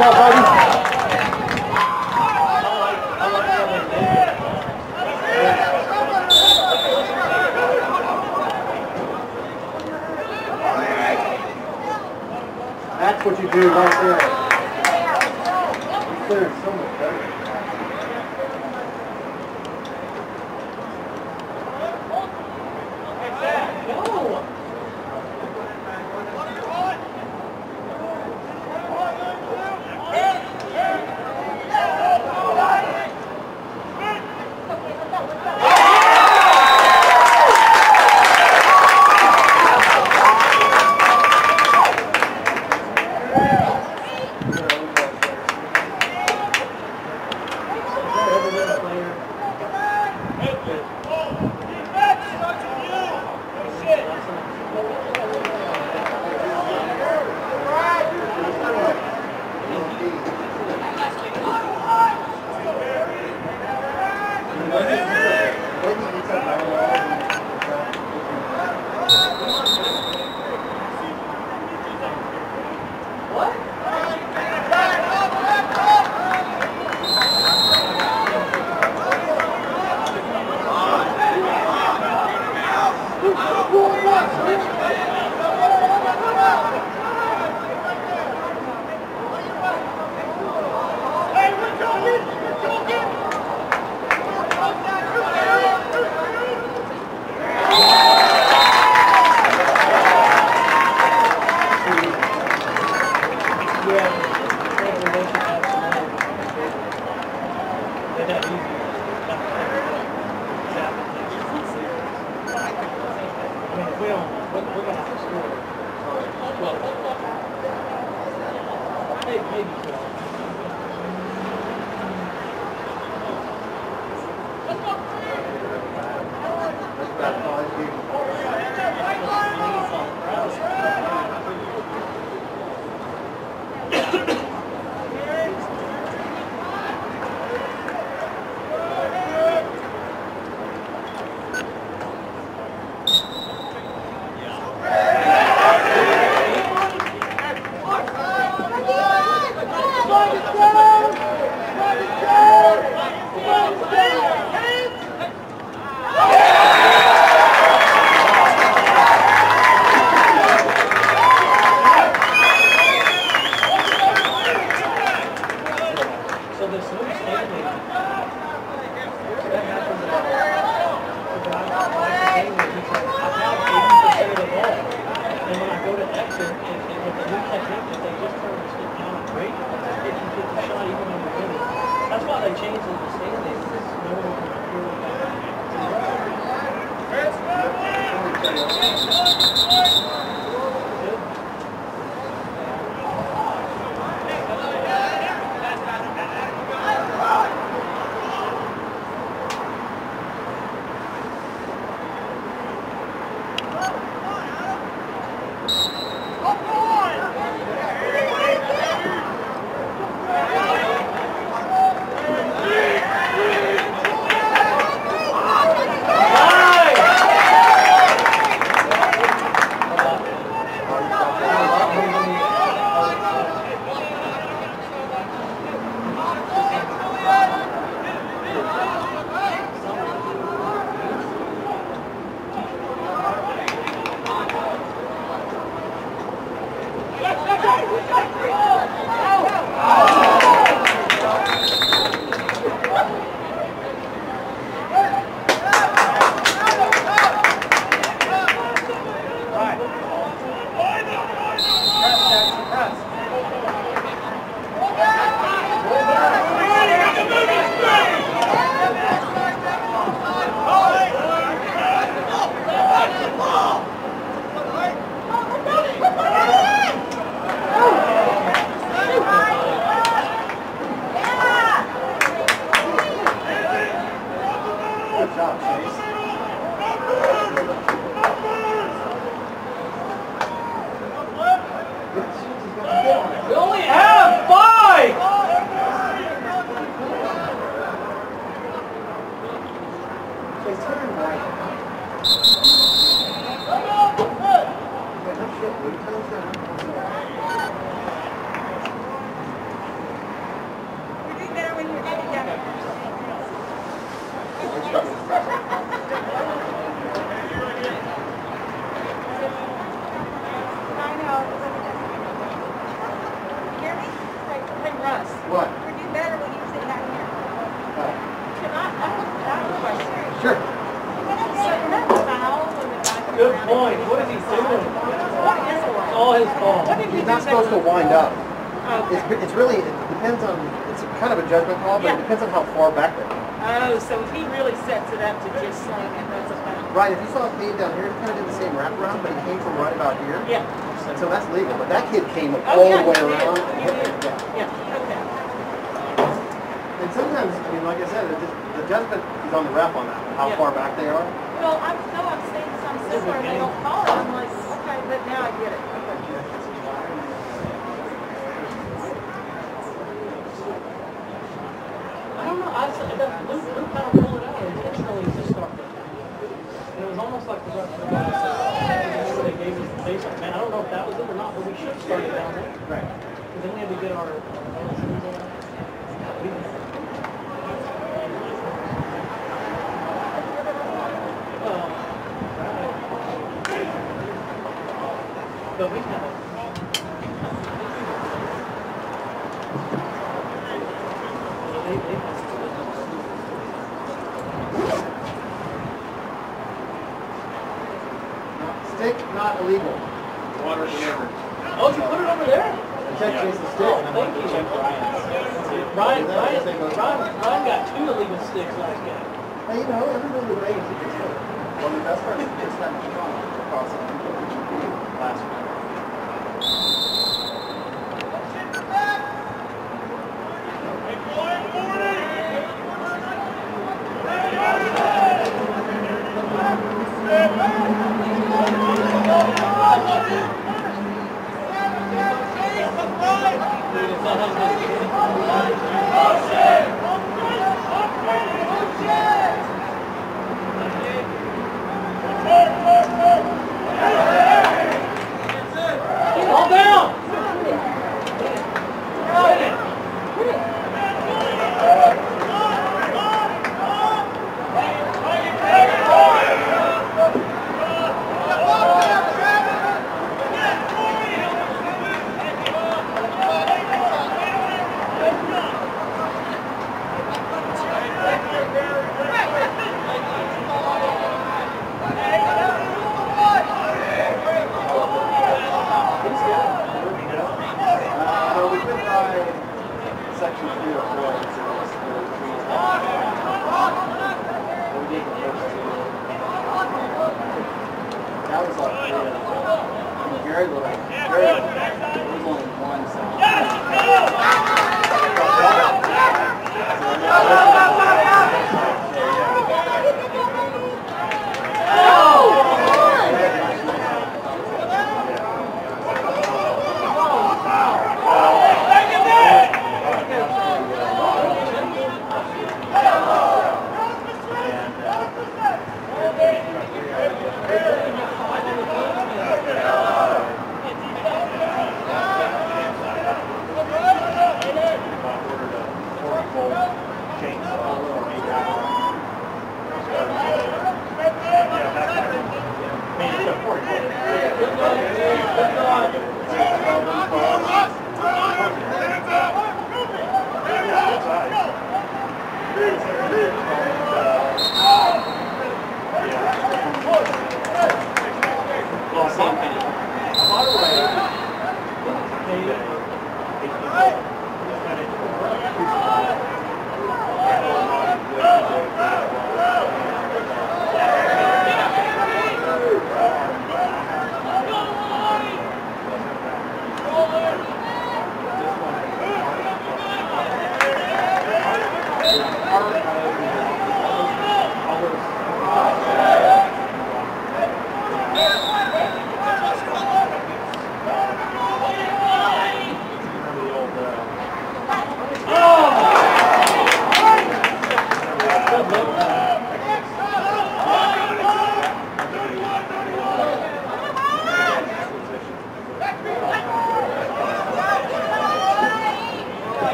That's what you do right there. It's so much better. Right, what is he doing? What is it? It's all his fault. What did he He's do not supposed to that- wind up. Okay. It's really, it depends on, it's kind of a judgment call, but Yeah. it depends on how far back they are. Oh, so he really sets it up to just swing and that's a foul. Right, if you saw Cade down here, he kind of did the same wraparound, but he came from right about here. Yeah. So that's legal, but that kid came Oh, all yeah, the way he did. around He and hit did. it. Yeah. Yeah, okay. And sometimes, I mean, like I said, the judgment is on the ref on that, how Yeah. far back they are. Well, I'm seeing some similar and they don't call it. I'm like, okay, but now I get it. Okay. I don't know. Luke kind of rolled it out intentionally to start it. And it was almost like the rest of the guys said, they gave us the baseline. Man, I don't know if that was it or not, but we should have started down there. Right. Because then we had to get our LSUs on. But we kind of. Stick, not illegal. Water delivered. Oh, you put it over there? Check chase the stick. Oh, thank you. Ryan got 2 illegal sticks last game. Hey, you know, everybody with Vegas, you can still. Well, the best part is it's that much fun across last week. All down! So we could try section 3 or 4. That was like very little. Very little. There was only one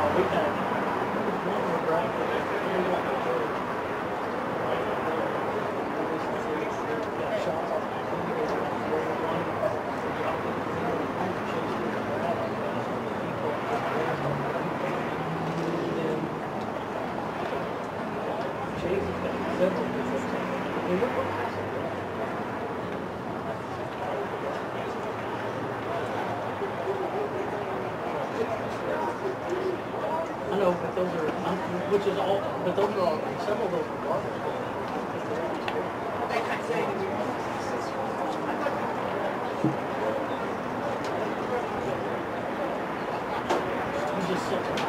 We had one more drive. Shots off I know, but those are, which is all, but those are all, several of those are garbage. He's just such a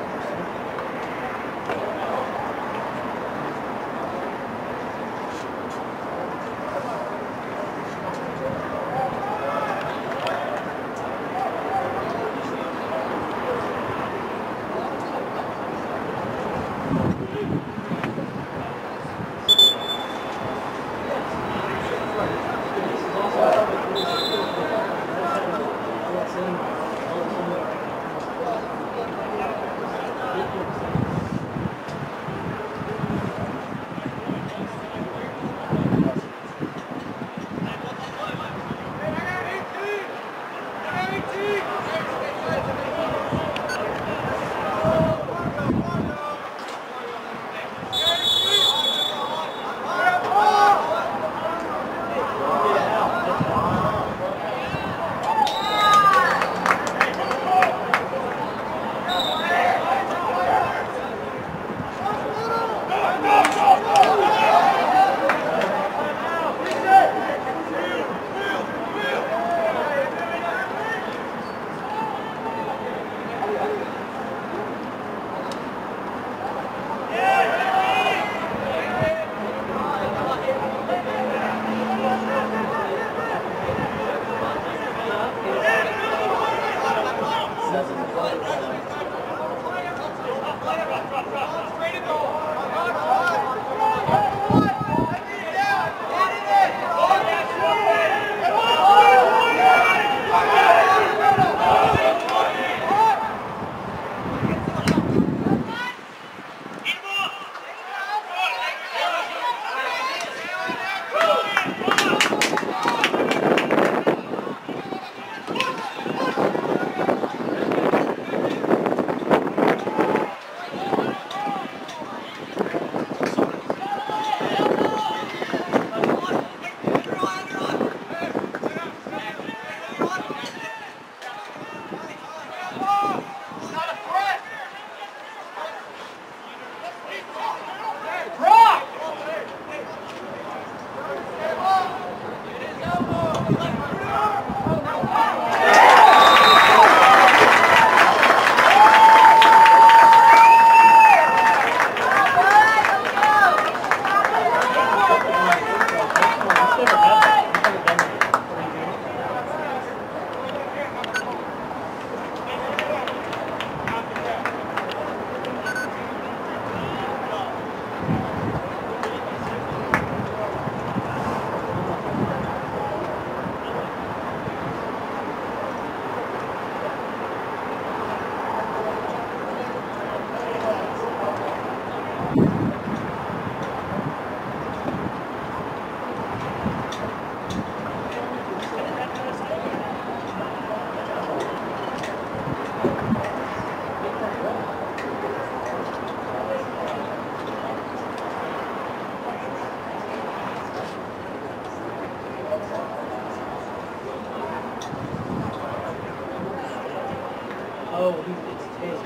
Oh, it's taste.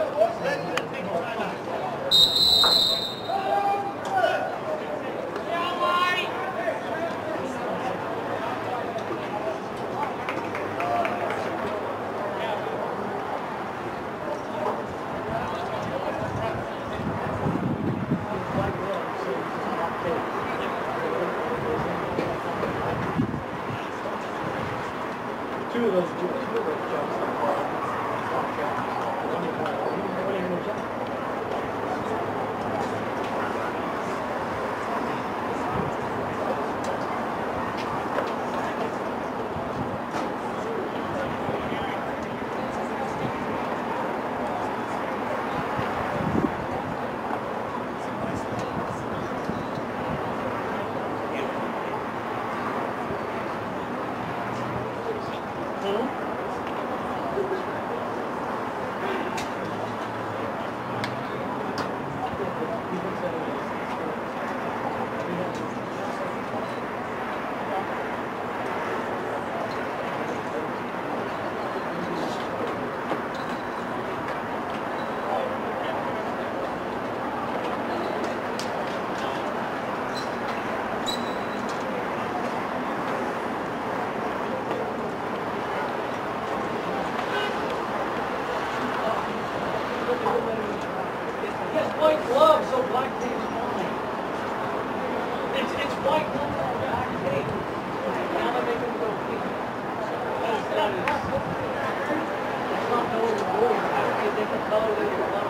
Two of those jumps. So black tape's fine. It's white number on black tape. Now they make them go pink. That is, it's not knowing the rules. How do they make the color that you love?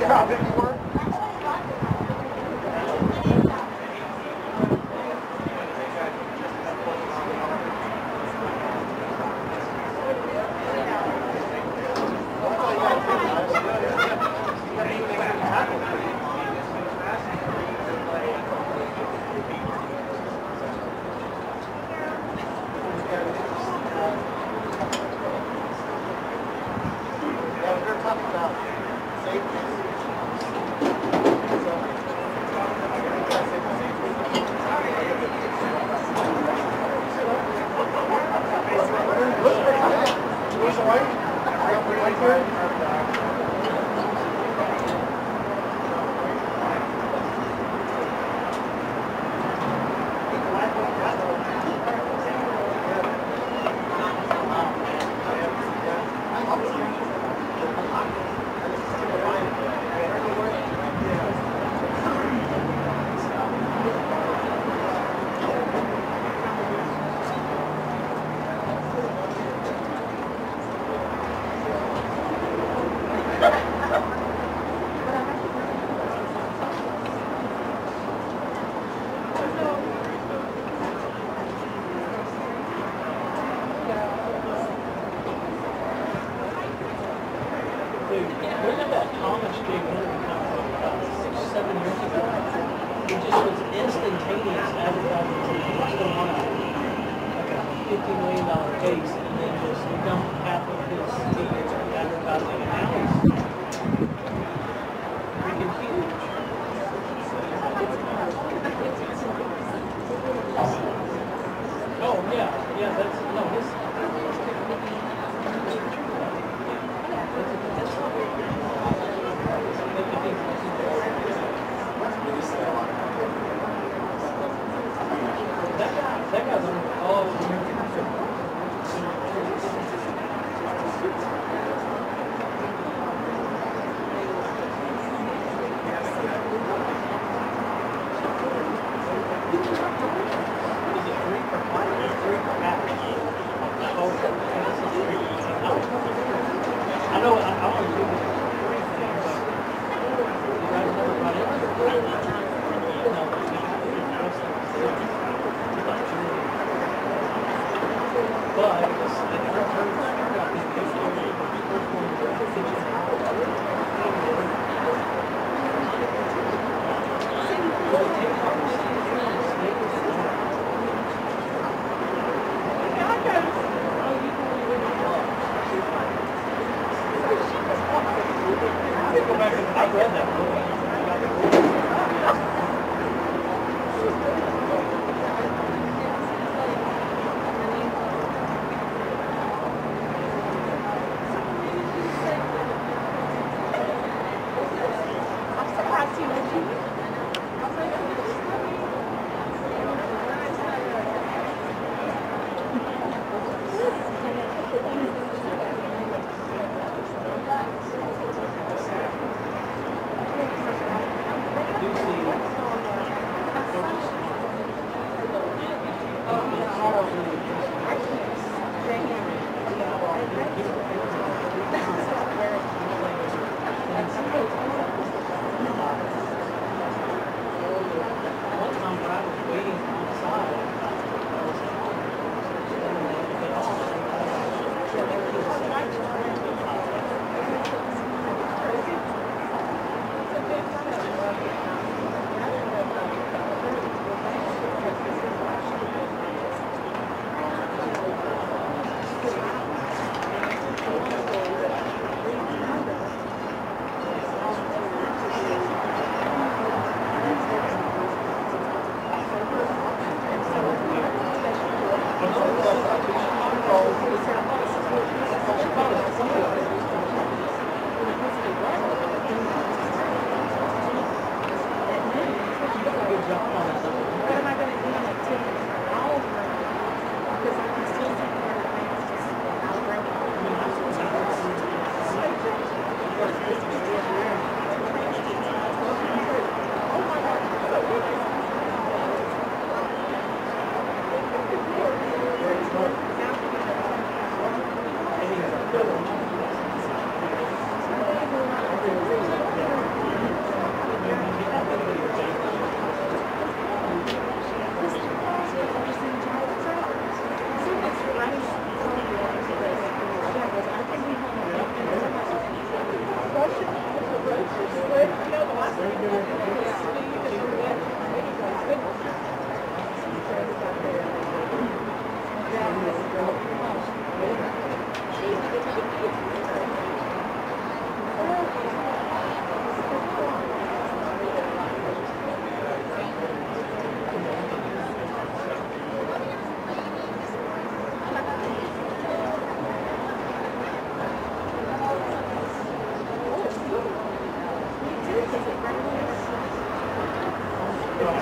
How big you were?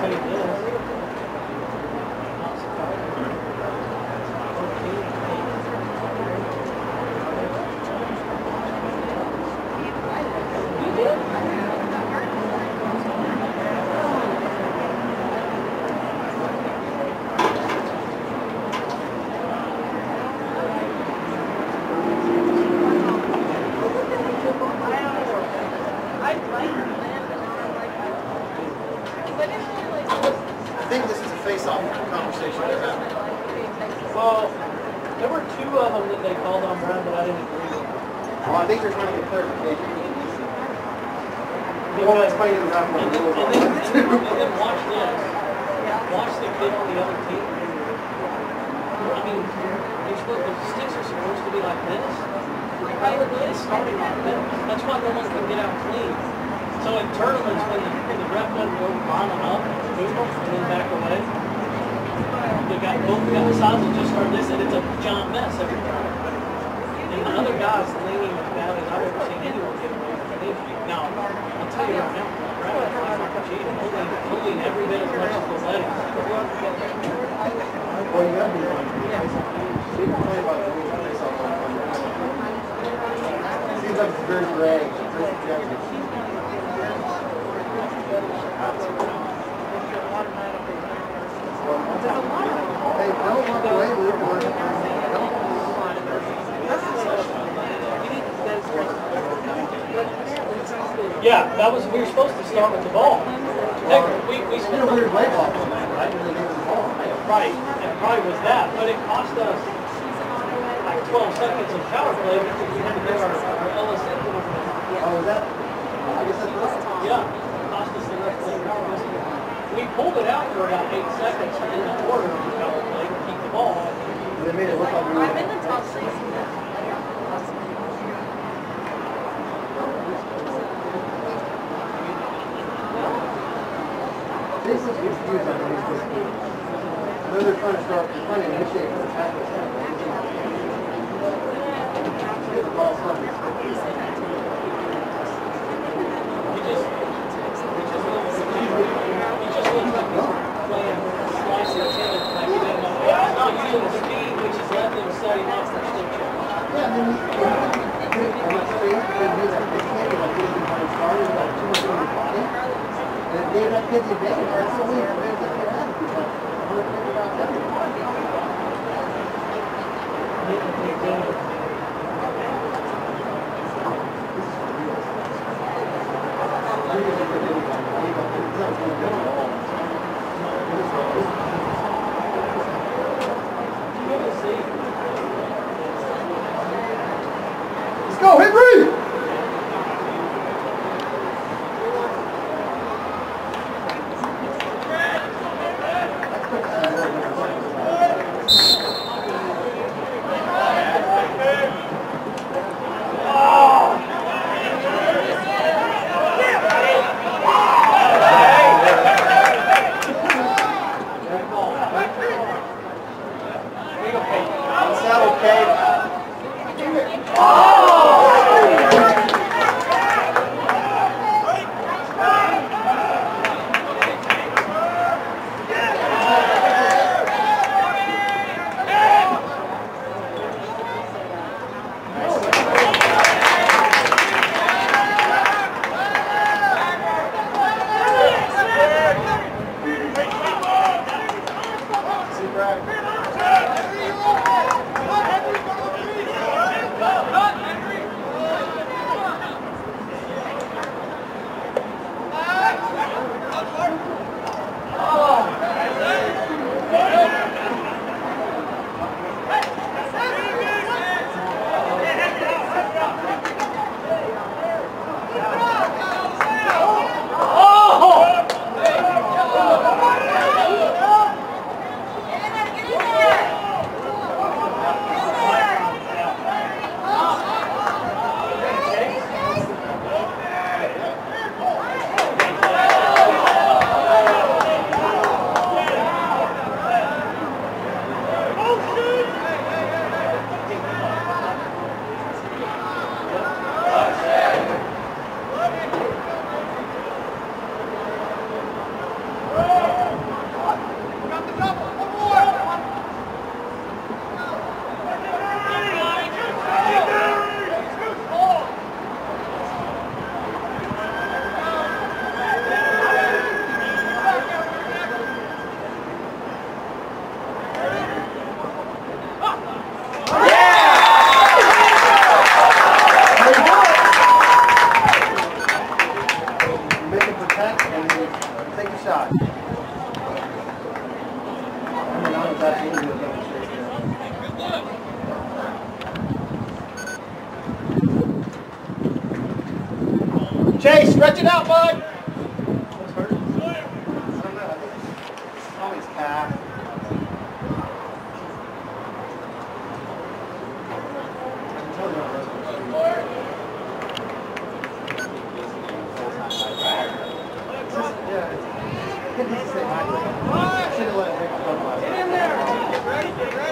played this. Not surprising. 1 contact and take a shot. And then I was absolutely going to Chase, stretch it out, bud. What's hurt? I don't know. I think it's probably his calf. I can tell you yeah, it's the same height. I should have let it make a couple last Get in there. Get ready. Get ready.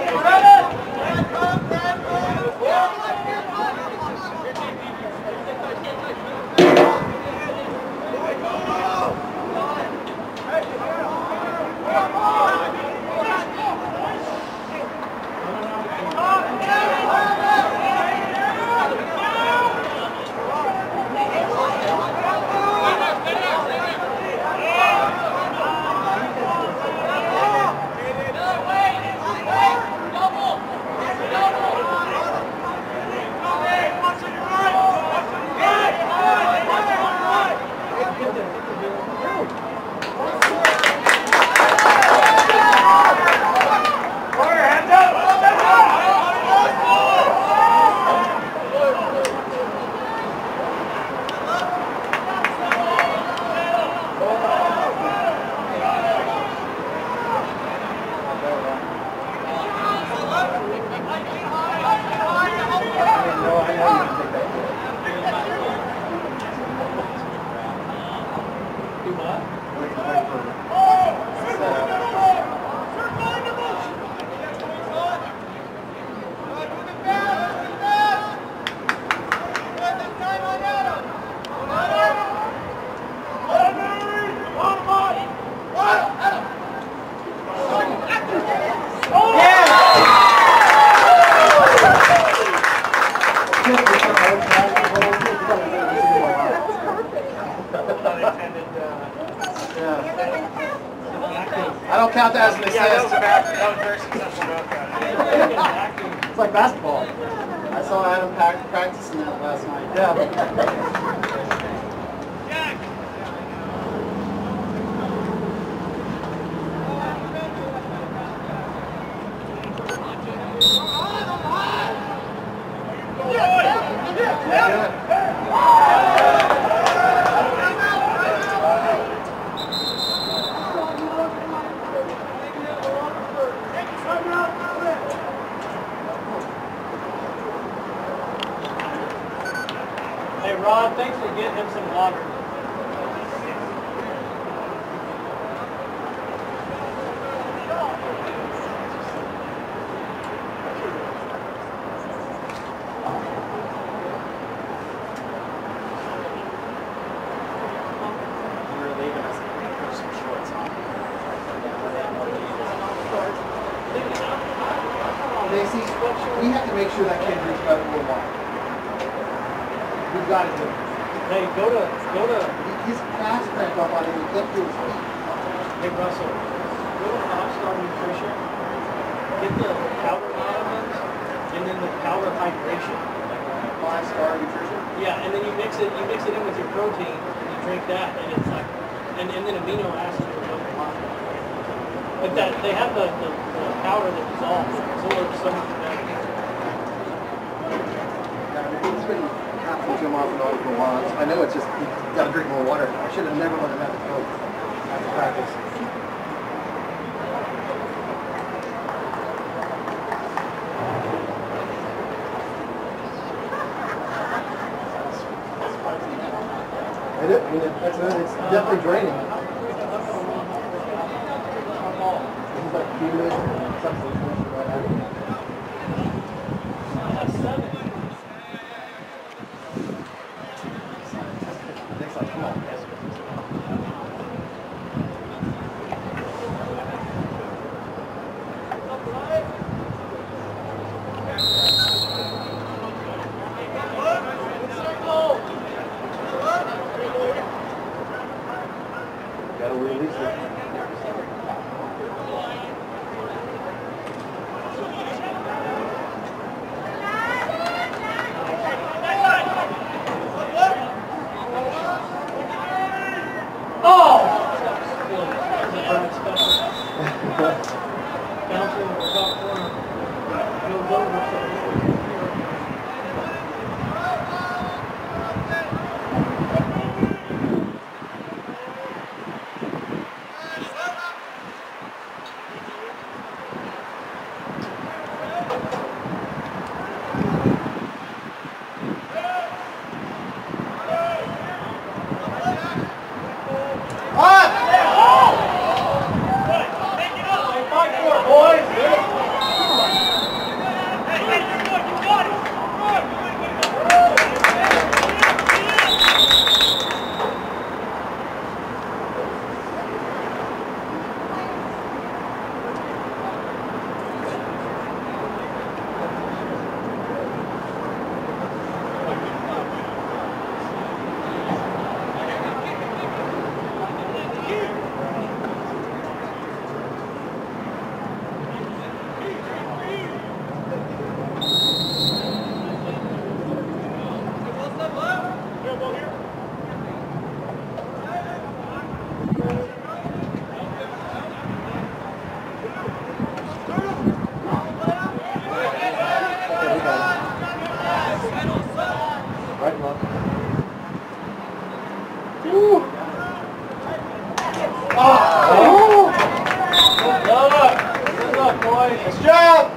I don't count that as an assist. Yeah, that was very successful. It's like basketball. I saw Adam practicing that last night. Yeah. Hey, Rod, thanks for getting him some water. Macy, we have to make sure that kid drinks better than water. We've got to do it. Hey, go to. His calf's cramped up on him. He can't do his feet. Hey, Russell, go to 5-Star Nutrition. Get the powder vitamins and then the powder hydration. 5-Star Nutrition? Yeah, and then you mix it in with your protein and you drink that, and it's like, and then amino acids are really high. But that they have the powder that dissolves, so it's so much better. It's been happening to him off and on for a while. I know it's just, you got to drink more water. I should have never let him have to go after practice. It's definitely draining. It's like humid, something like that. Come on. Gotta release it. Oh! Good luck, boys. Nice job!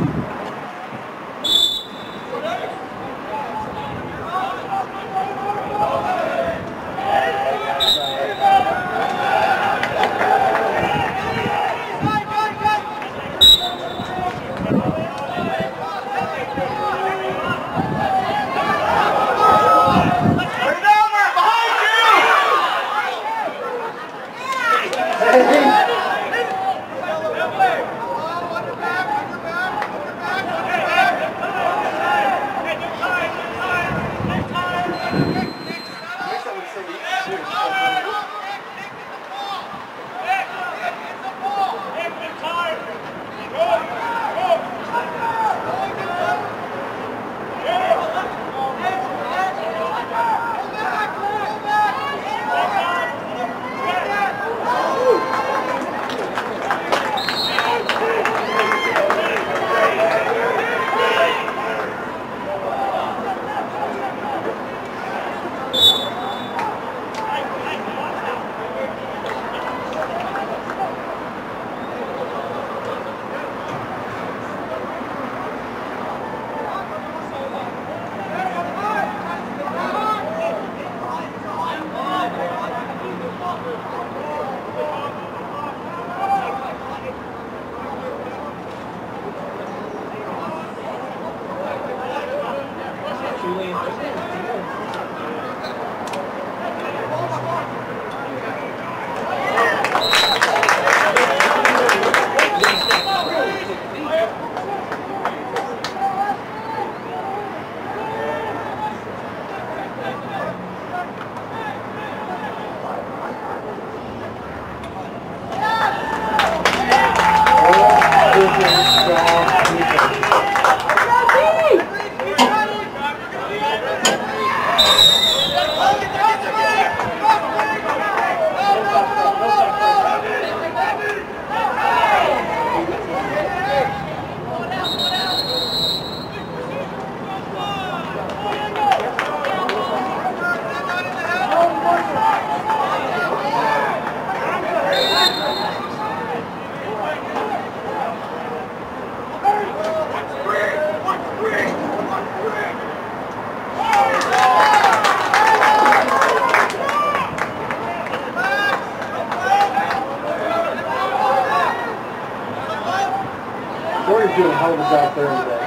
Jordan's doing a hell of a job there today.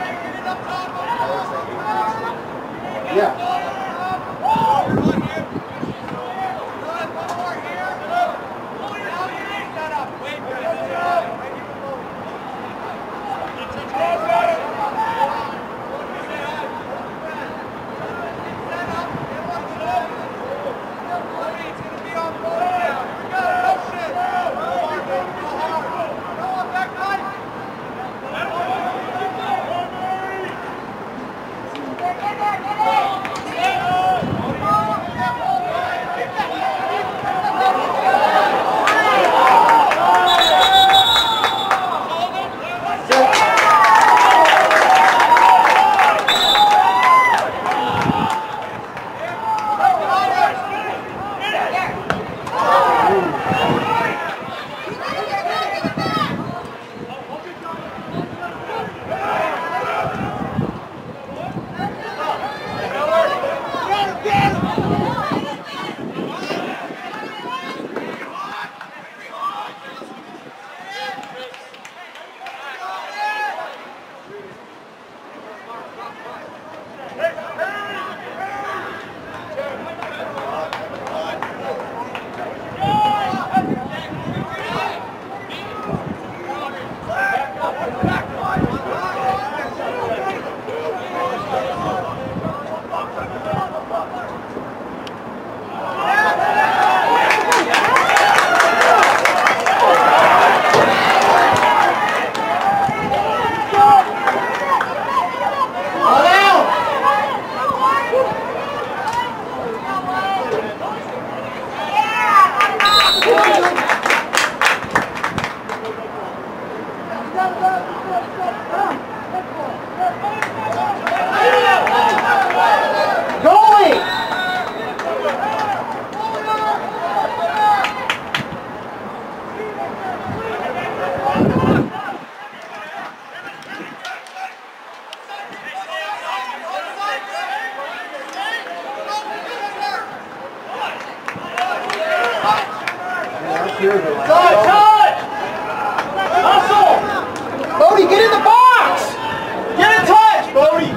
Yeah. Touch! Hustle! Bodie, get in the box! Get in touch, Bodie!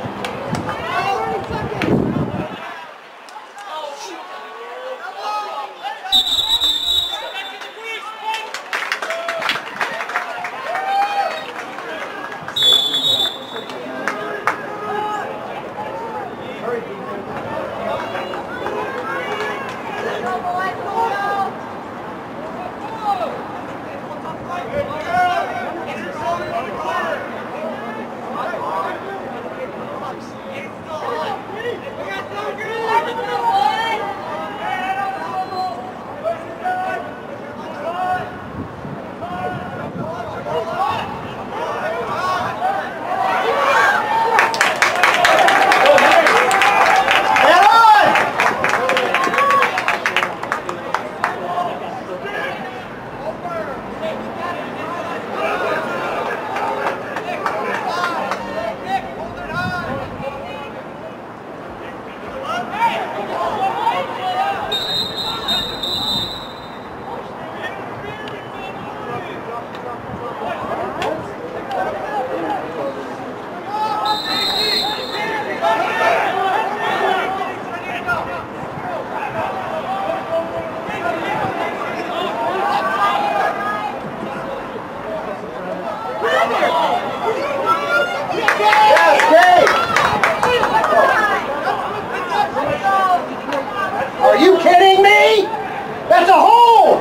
Are you kidding me? That's a hole!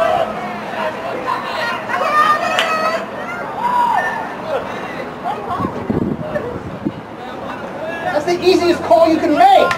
That's the easiest call you can make.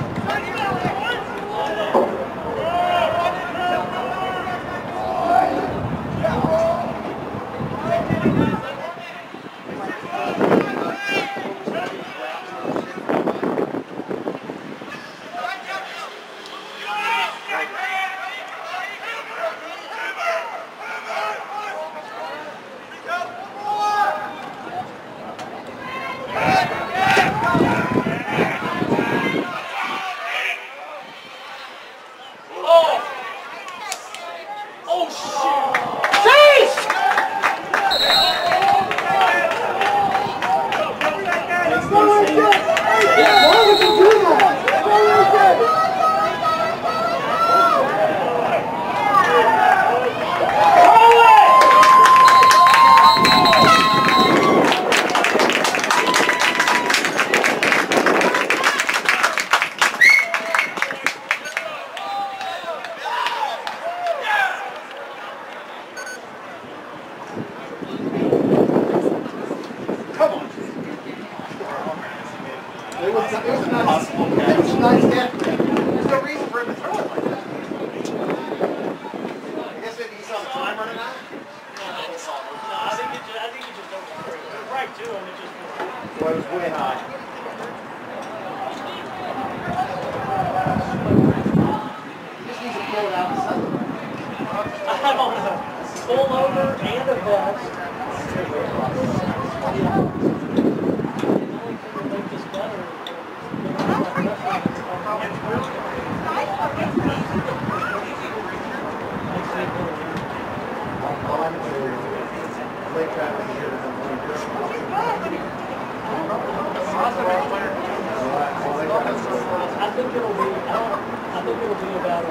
Well, it was way high. You just need to pull it out and settle it. I have on a pullover and a vest. I think it'll be about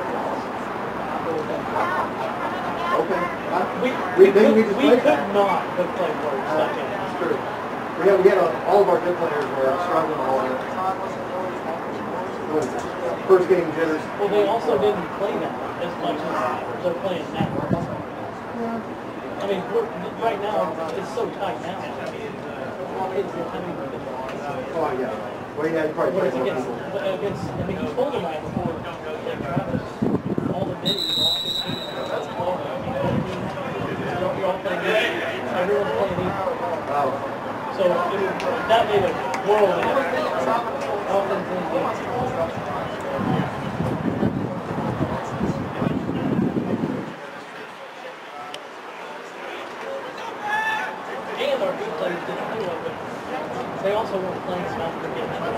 Okay. we could not have played worse that game. That's true. We had all of our good players were struggling all in. First game jitters. Well, they also didn't play that as much as they're playing now. I mean, right now, it's so tight now. Oh, yeah. Well, yeah, you probably Whereas played more against, people. I mean, he told them that before Travis, all the middies, all 15, you're all playing equal. Everyone's playing equal. Wow. So that made a world of difference. Offense and defense. And our good players didn't do it, but they also weren't playing enough to get that.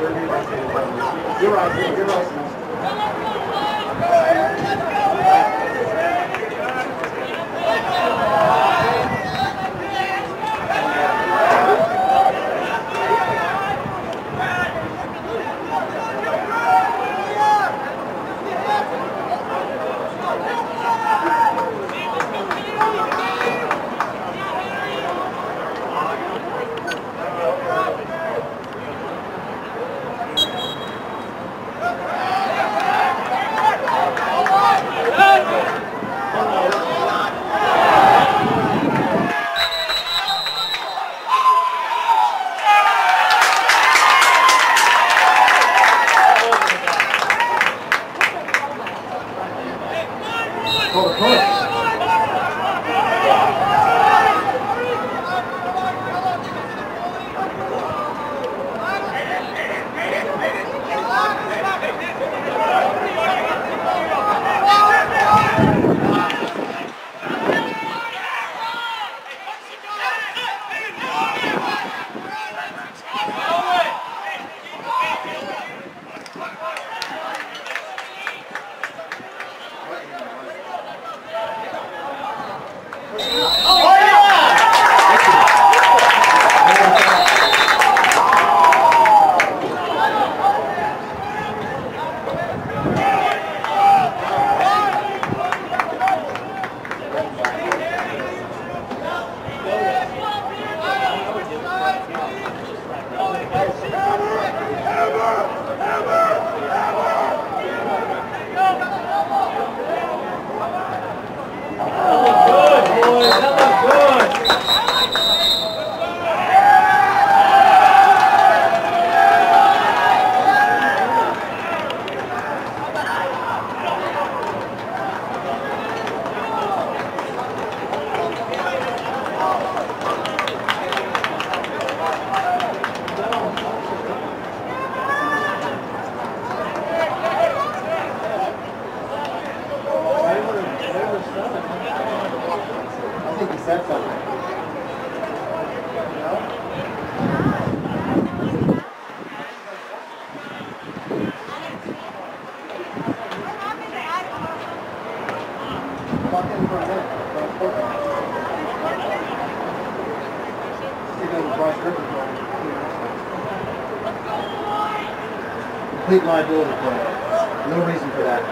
You're right. You're right. Lock in for a minute. See those Bryce Griffin goals. Complete liability play. No reason for that.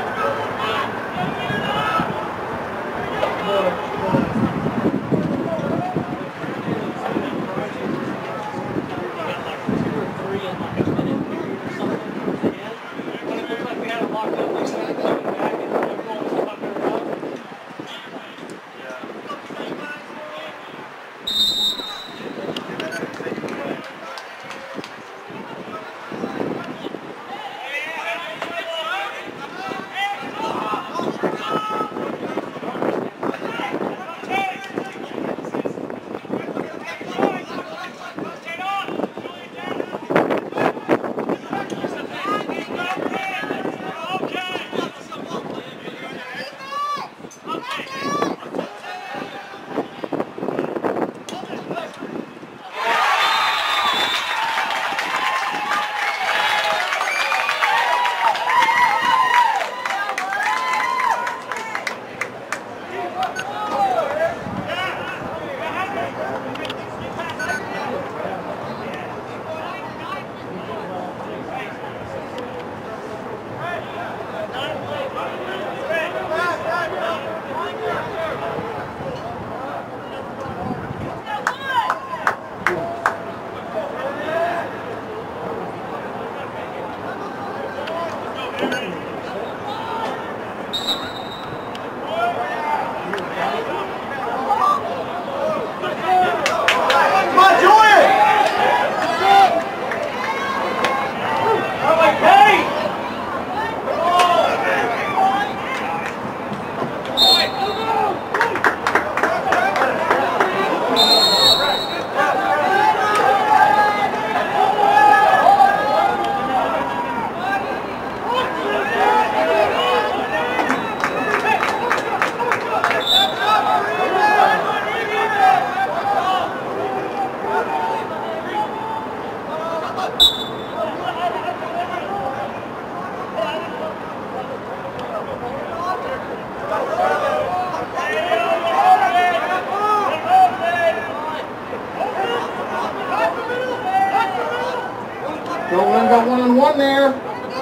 Dolan got one-on-one there.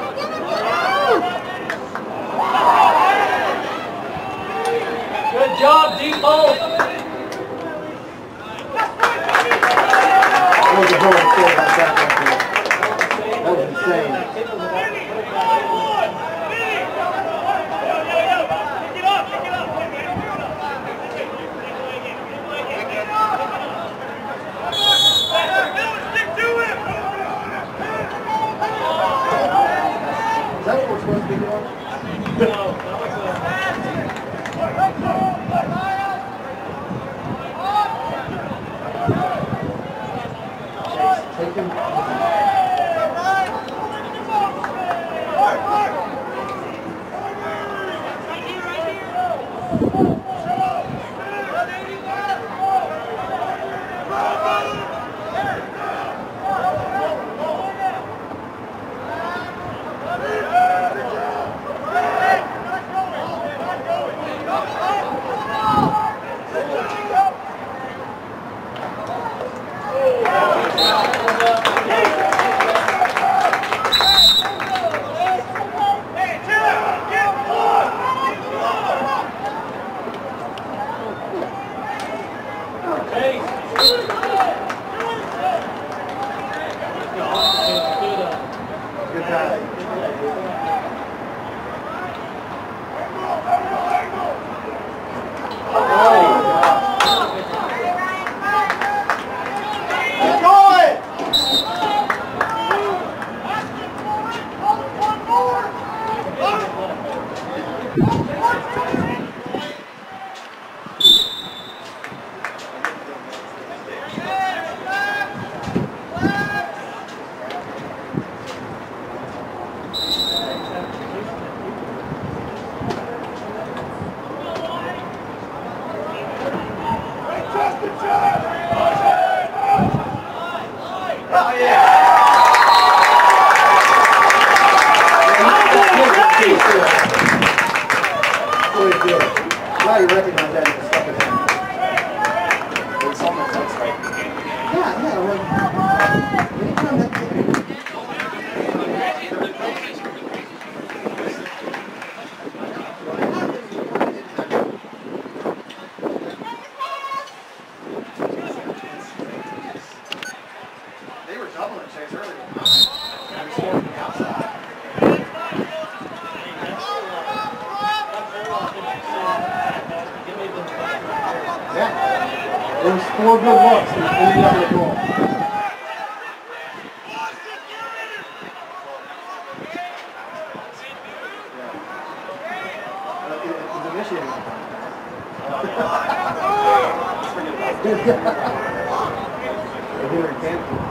Good job, Depot. That was a goal scored by Zach right there. That was insane. Is that what we're supposed to be doing? No, that was Take him. Good time. you recognize that and you stuck it in. It's almost looks like Yeah, like, anytime that kid... They were doubling Chase earlier. And he scored from the outside. Yeah. There was 4 good looks and ended up with a goal. It's initiating. They're doing cancels.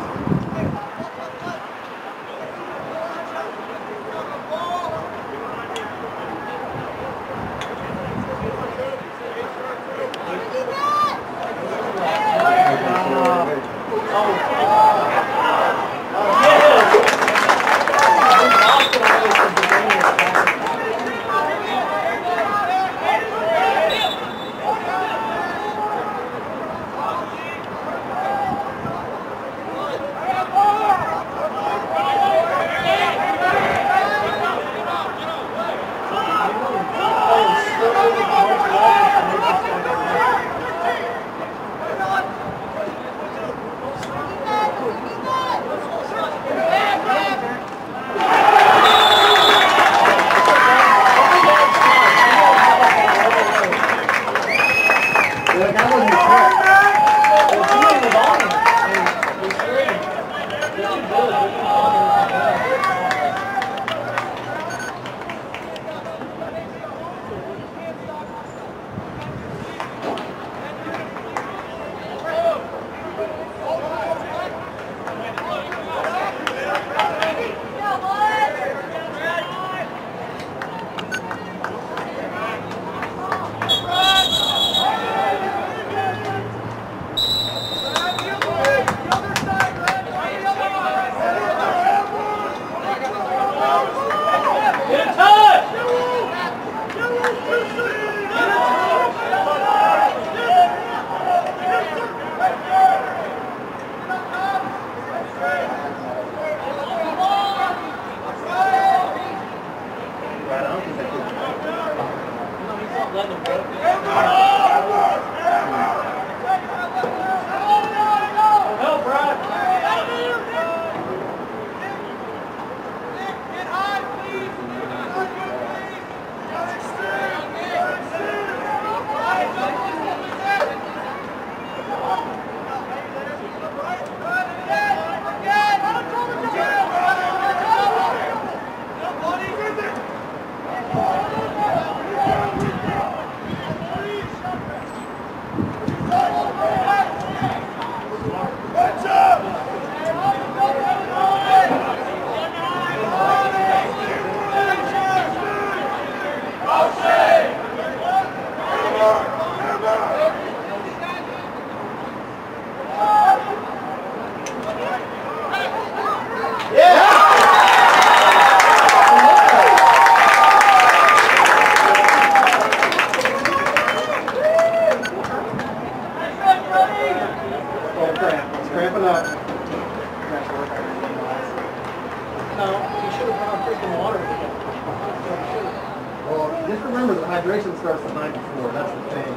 Just remember the hydration starts the night before. That's the thing.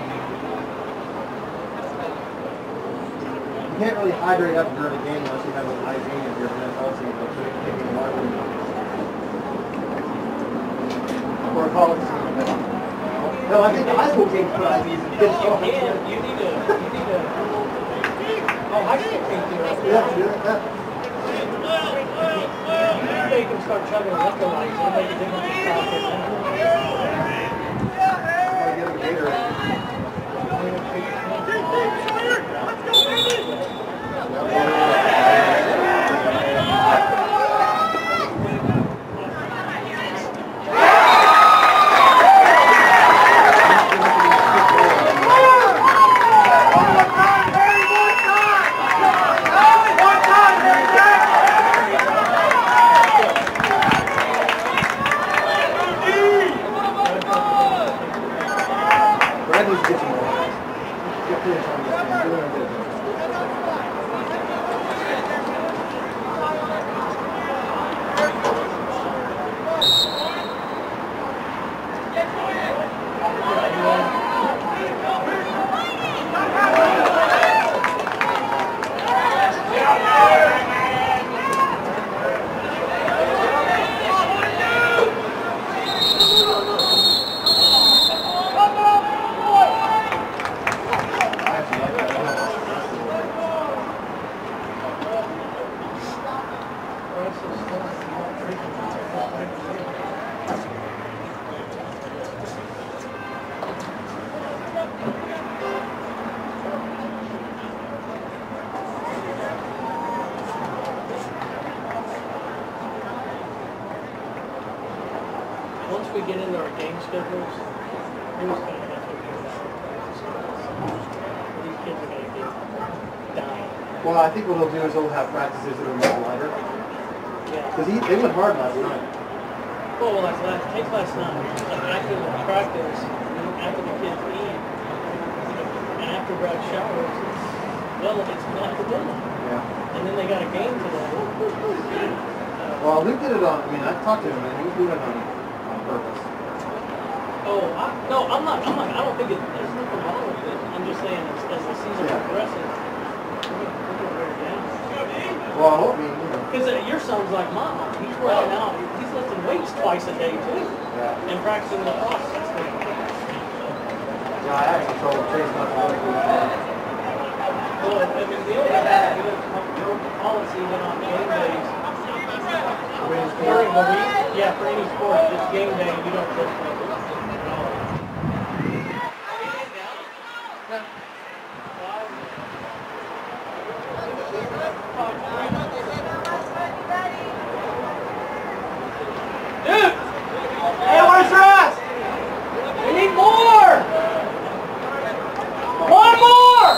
You can't really hydrate up during a game unless you have an IV and you're mental team, but you're taking water. Or a college team. No, I think the high school teams put IVs in kids. You need to. Oh, high school teams do that. Yeah. They can start chugging electrolytes. It'll make a difference. Get a Gatorade. Brad needs to get some more. Get finish on this game. You're doing a good job. Once we get into our game schedules, we're just gonna have to figure it out. These kids are gonna get dying. Well, I think what they'll do is they'll have practices that are more lighter. Yeah. Because they went hard last night. Well, like take last night, after the practice, after the kids eat, and after Brad showers, it's not for dinner. Yeah. And then they got a game today. Well, Luke did it on, I mean, I talked to him and he was doing it on purpose. Oh, no, I don't think there's nothing wrong with it. I'm just saying, as the season progresses, we're going to wear it down. Well, I hope, I mean, you know. Because your son's like mine. He's working out. He's lifting weights twice a day, too. Yeah. And practicing lacrosse. Yeah, I actually told Chase not to work with Well, I mean, the only good policy that on game days, during the week, yeah, for any sport, it's game day, you don't lift weights. Dude! Hey, where's your ass? We need more! One more!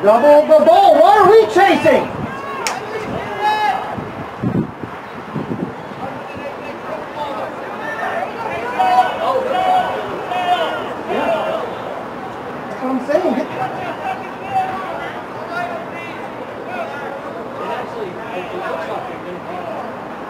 Double the ball. What are we chasing? That's what I'm saying. It actually, it looks like they're going to have.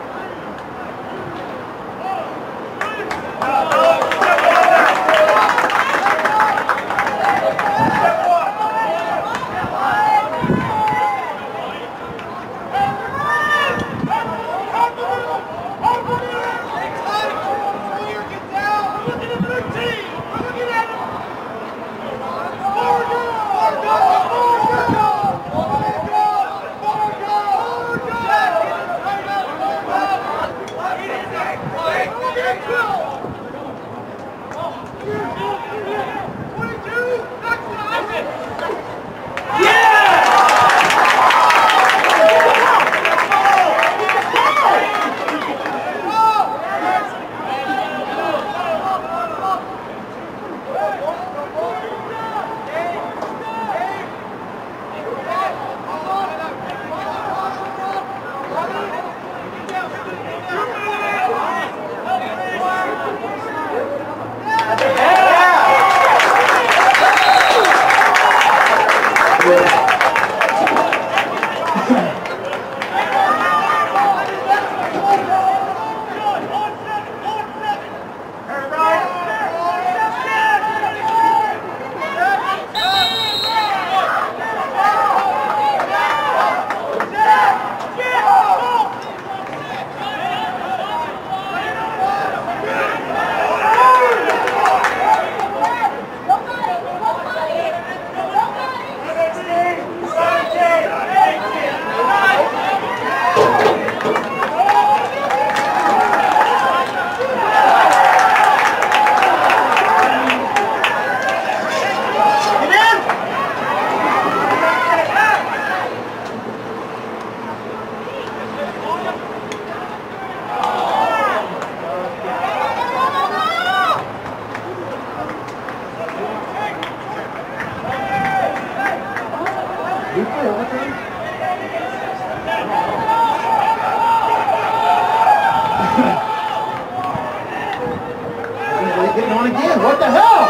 Getting on again. What the hell?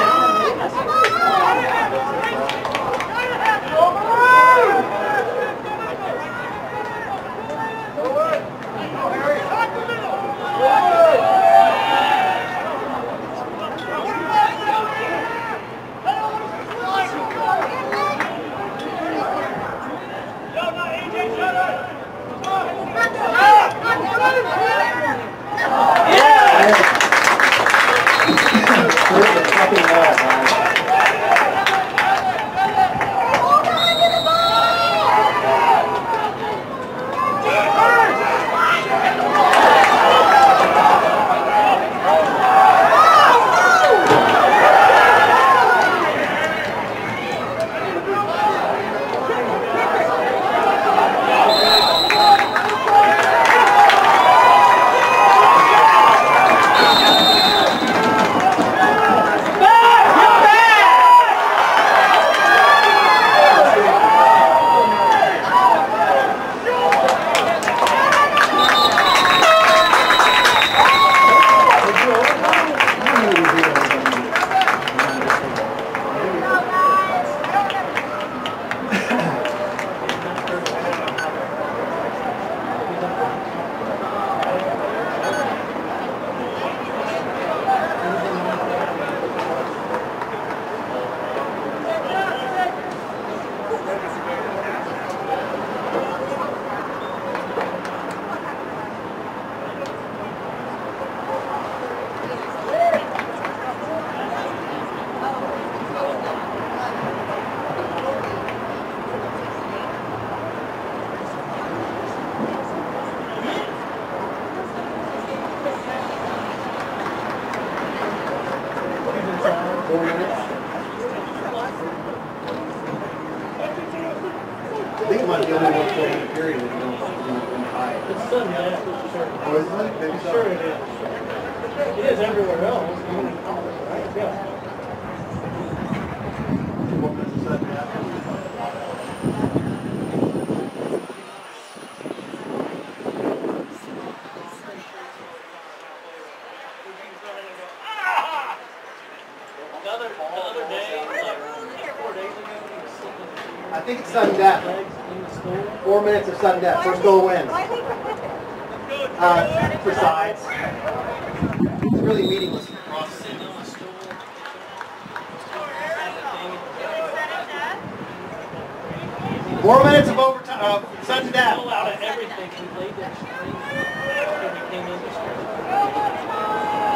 I think it might be only 140 period if you don't high. It's Sunday, that's for sure. Oh, isn't it? Maybe I'm so. sure it is. It is everywhere else, even in college, right? Yeah. What does it say? other day, like 4 days ago, he was sitting in the chair. I think it's sudden death. Legs in the stool. 4 minutes of sudden death. First goal wins. For sides. It's really meaningless. Sitting on a stool. 4 minutes of overtime of sudden death. Pull out of everything. We laid there screaming after we came in the street.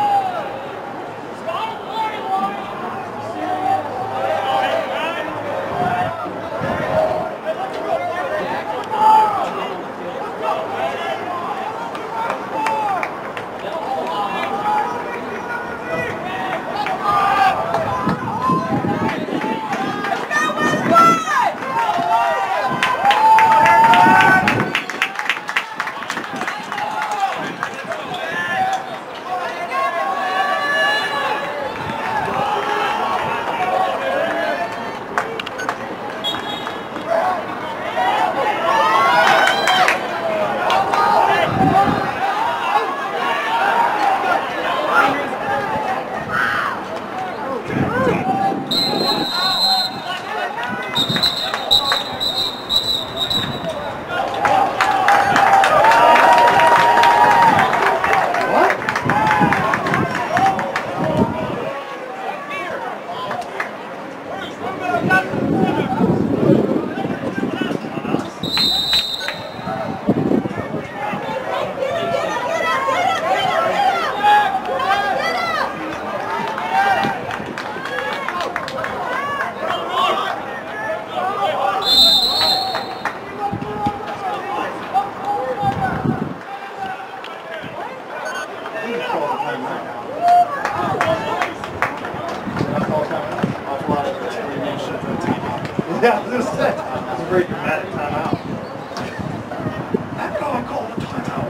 Yeah, I was going to say, that's a very dramatic timeout. That's how I call a timeout.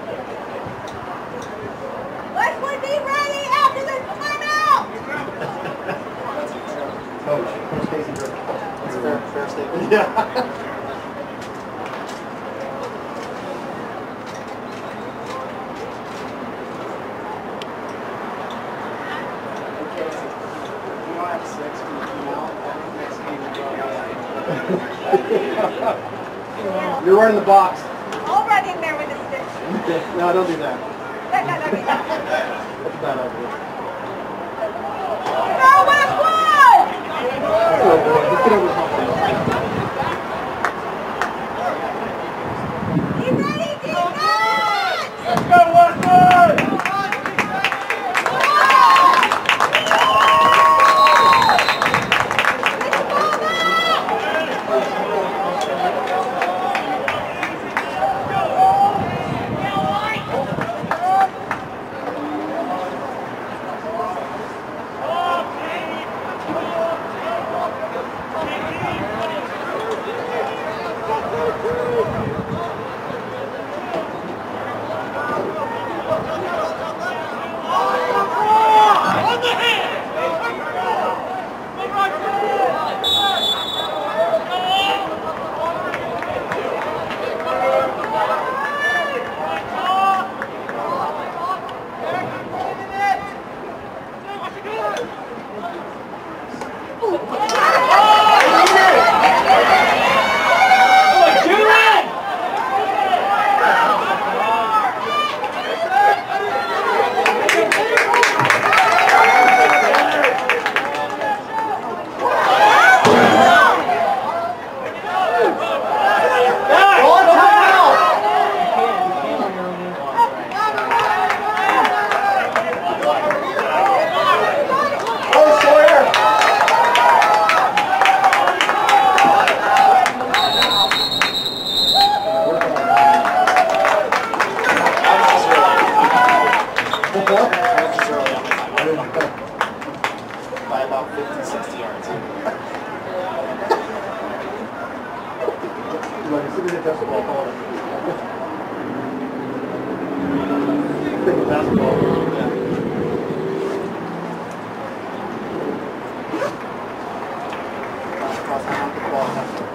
Leslie, be ready after this timeout! Coach Stacy Griffin. That's a fair statement. Yeah. You're running the box. I'll run in there with a stick. No, don't do that. No. That's a bad idea. Go, Westwood! Let's go, boy. Let's get over the hump. Be ready, defense! Let's go, Westwood! By about 50, 60 yards. Like, as soon as it touches the ball, call it. Think of basketball. Cross hand, the ball, that's it.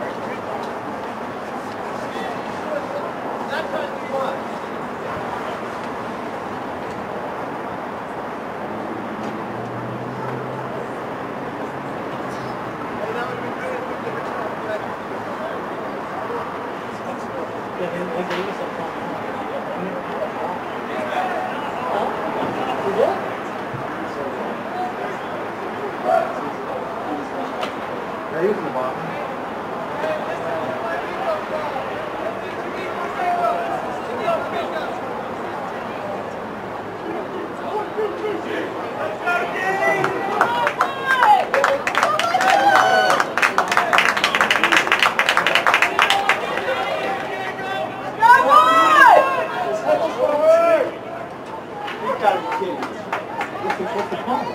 kidding. What's the point?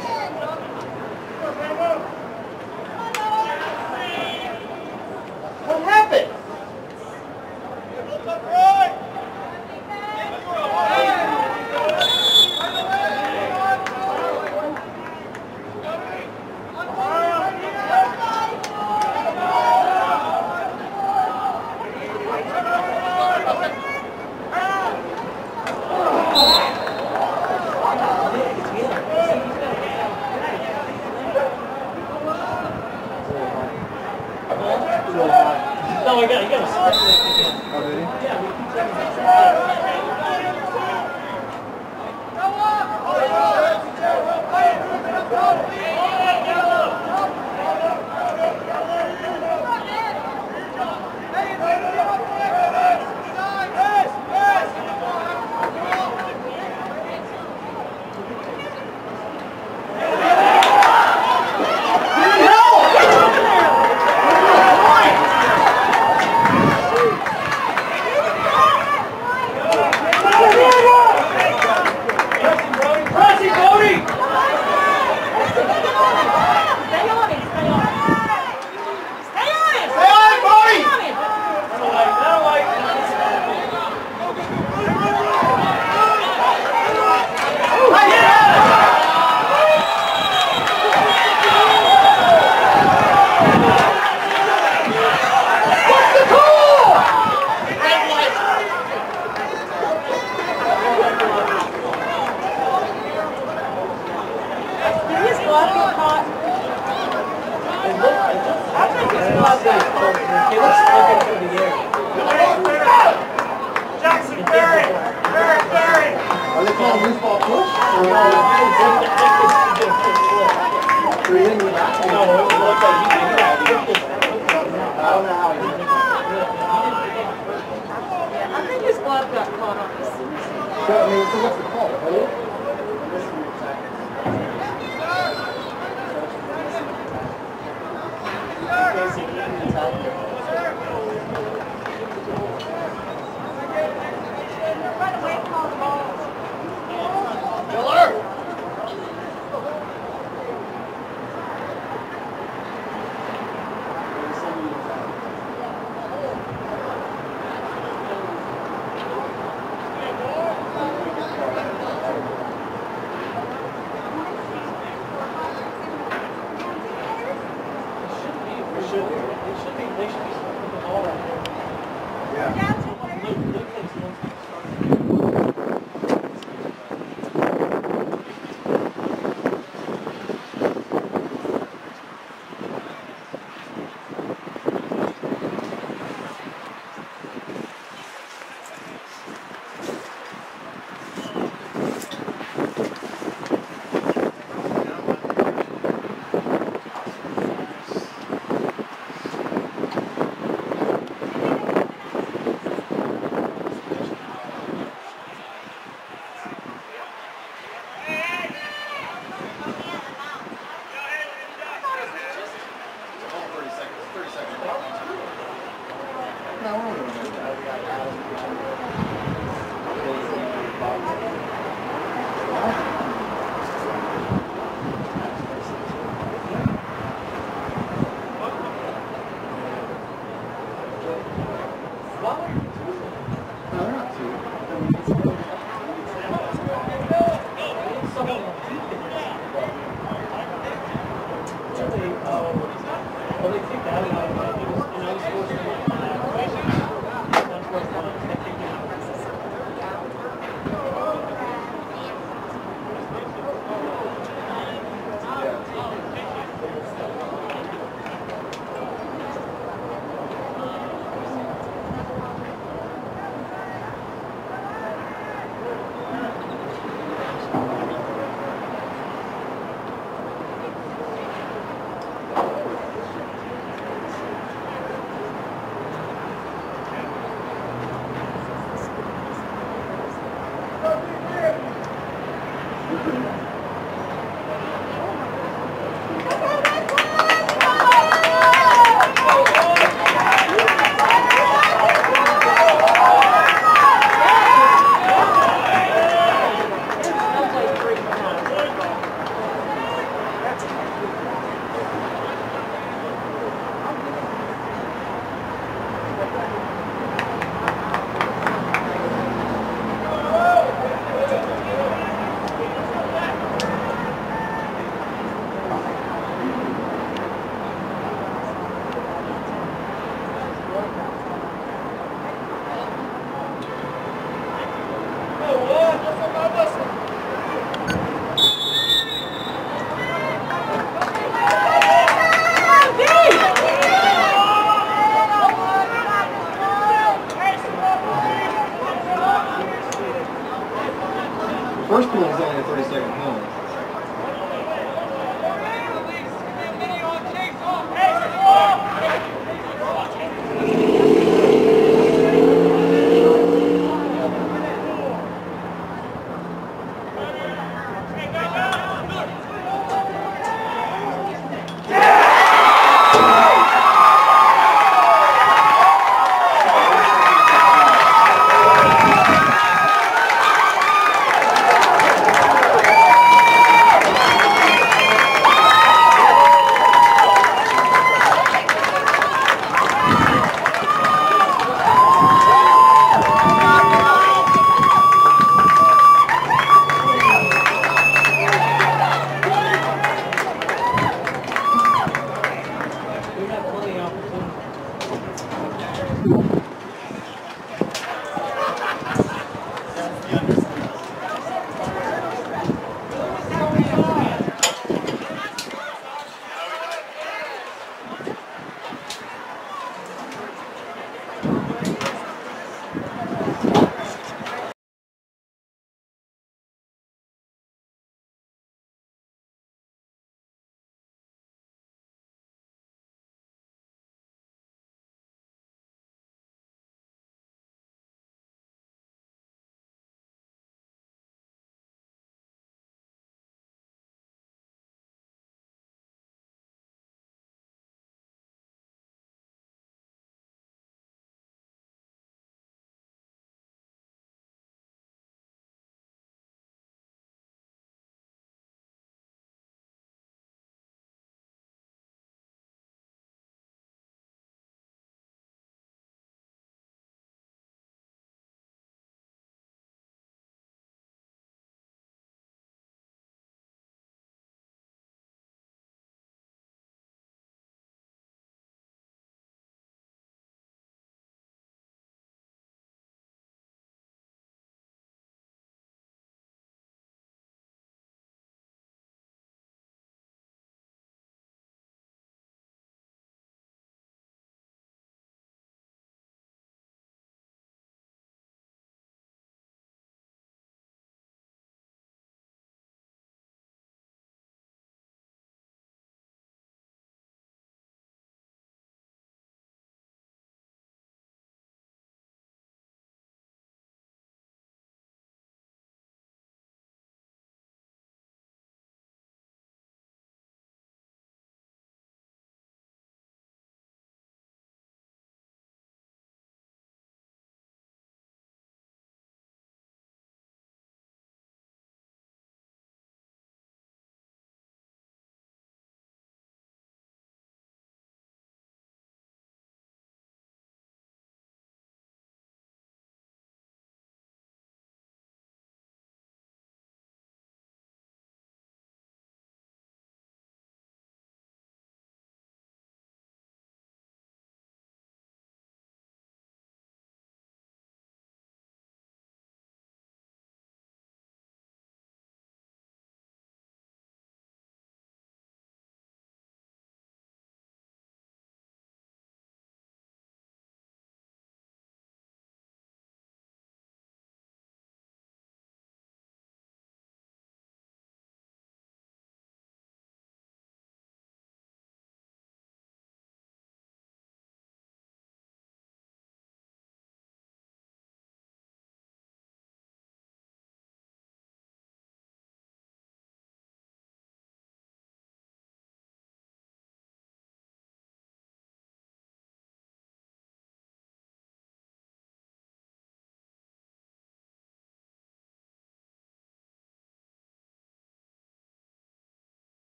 What happened? No, you gotta split it again. Oh, did he? Yeah, we keep Jackson, Barry! Are they calling loose ball push? Or three in the back? No, it looked like he I don't know how he did it. I think his glove got caught on this. So, I mean, so what's the